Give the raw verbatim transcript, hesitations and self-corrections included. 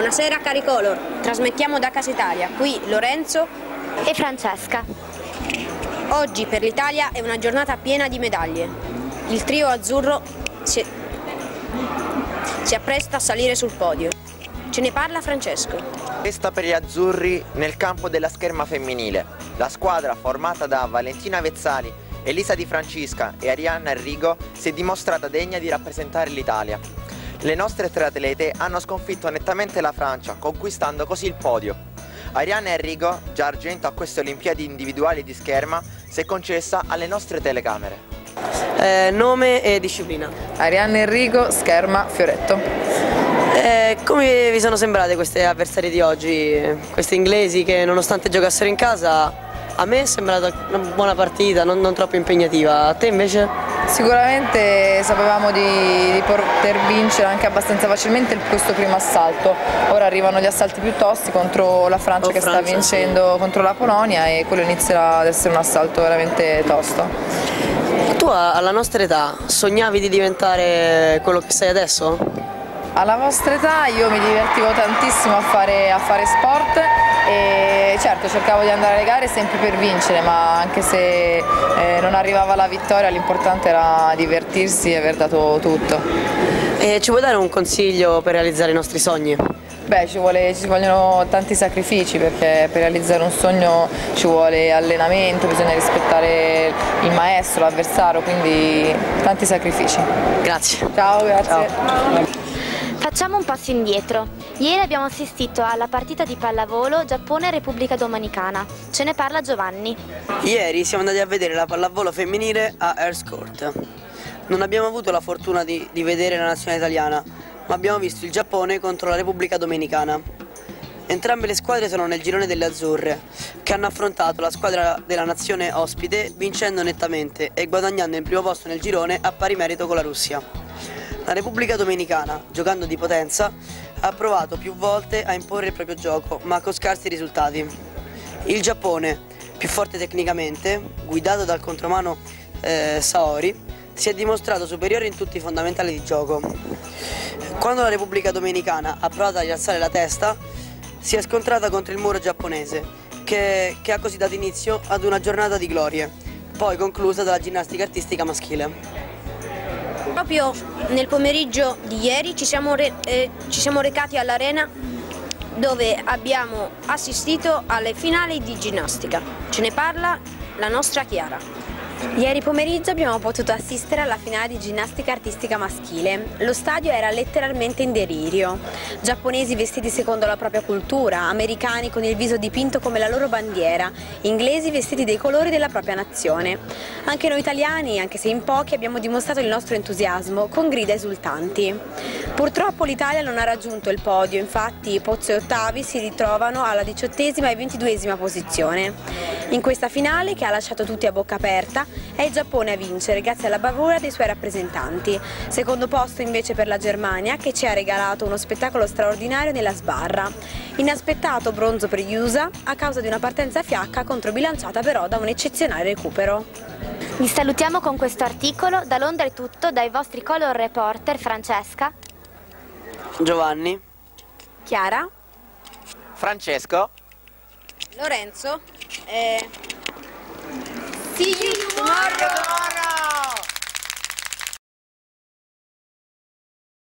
Buonasera cari Color, trasmettiamo da Casa Italia, qui Lorenzo e Francesca. Oggi per l'Italia è una giornata piena di medaglie. Il trio azzurro si, si appresta a salire sul podio. Ce ne parla Francesco. Festa per gli azzurri nel campo della scherma femminile. La squadra, formata da Valentina Vezzali, Elisa Di Francisca e Arianna Enrico, si è dimostrata degna di rappresentare l'Italia. Le nostre tre atlete hanno sconfitto nettamente la Francia, conquistando così il podio. Arianna Enrico, già argento a queste Olimpiadi individuali di scherma, si è concessa alle nostre telecamere. Eh, nome e disciplina. Arianna Enrico, scherma, fioretto. Eh, come vi sono sembrate queste avversarie di oggi? Queste inglesi che nonostante giocassero in casa, a me è sembrata una buona partita, non, non troppo impegnativa. A te invece? Sicuramente sapevamo di, di poter vincere anche abbastanza facilmente questo primo assalto. Ora arrivano gli assalti più tosti contro la Francia oh, che Francia, sta vincendo sì. contro la Polonia, e quello inizierà ad essere un assalto veramente tosto. Tu alla nostra età sognavi di diventare quello che sei adesso? Alla vostra età io mi divertivo tantissimo a fare, a fare sport e certo cercavo di andare alle gare sempre per vincere, ma anche se eh, non arrivava la vittoria l'importante era divertirsi e aver dato tutto. E ci vuoi dare un consiglio per realizzare i nostri sogni? Beh, ci, vuole, ci vogliono tanti sacrifici, perché per realizzare un sogno ci vuole allenamento, bisogna rispettare il maestro, l'avversario, quindi tanti sacrifici. Grazie. Ciao, grazie. Ciao. Facciamo un passo indietro. Ieri abbiamo assistito alla partita di pallavolo Giappone-Repubblica Dominicana. Ce ne parla Giovanni. Ieri siamo andati a vedere la pallavolo femminile a Earls Court. Non abbiamo avuto la fortuna di, di vedere la nazionale italiana, ma abbiamo visto il Giappone contro la Repubblica Dominicana. Entrambe le squadre sono nel girone delle azzurre, che hanno affrontato la squadra della nazione ospite vincendo nettamente e guadagnando il primo posto nel girone a pari merito con la Russia. La Repubblica Dominicana, giocando di potenza, ha provato più volte a imporre il proprio gioco, ma con scarsi risultati. Il Giappone, più forte tecnicamente, guidato dal contromano eh, Saori, si è dimostrato superiore in tutti i fondamentali di gioco. Quando la Repubblica Dominicana ha provato a rialzare la testa, si è scontrata contro il muro giapponese, che, che ha così dato inizio ad una giornata di glorie, poi conclusa dalla ginnastica artistica maschile. Proprio nel pomeriggio di ieri ci siamo, re, eh, ci siamo recati all'arena, dove abbiamo assistito alle finali di ginnastica. Ce ne parla la nostra Chiara. Ieri pomeriggio abbiamo potuto assistere alla finale di ginnastica artistica maschile. Lo stadio era letteralmente in delirio. Giapponesi vestiti secondo la propria cultura, americani con il viso dipinto come la loro bandiera, inglesi vestiti dei colori della propria nazione. Anche noi italiani, anche se in pochi, abbiamo dimostrato il nostro entusiasmo con grida esultanti. Purtroppo l'Italia non ha raggiunto il podio, infatti Pozzo e Ottavi si ritrovano alla diciottesima e ventiduesima posizione. In questa finale, che ha lasciato tutti a bocca aperta, è il Giappone a vincere grazie alla bravura dei suoi rappresentanti. Secondo posto invece per la Germania, che ci ha regalato uno spettacolo straordinario nella sbarra. Inaspettato bronzo per gli U S A a causa di una partenza fiacca controbilanciata però da un eccezionale recupero. Vi salutiamo con questo articolo. Da Londra è tutto, dai vostri color reporter Francesca, Giovanni, Chiara, Francesco, Lorenzo e... See you tomorrow!